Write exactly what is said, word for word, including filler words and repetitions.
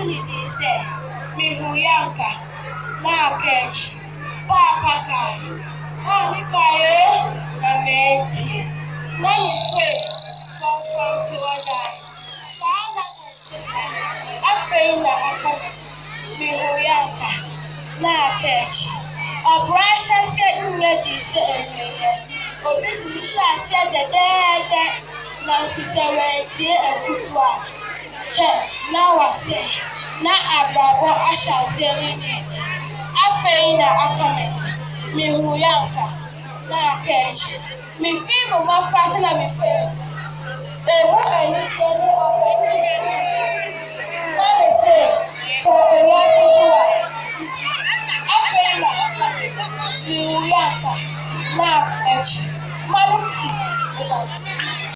ni di se mi huyanka na kechi papa kai o mi kai na menti na ni se from from to other sana chesa afei na aka mi huyanka na kechi operation se nne di se enye obi di sha se dedede na susewenti efutua che na wase na abrabo ashase ni afei na akame mi huyanka na kechi mi fi mo ma fashion na mi fe e mo ani tele office na me say for a last tour afei na akame mi huyanka na kechi maluti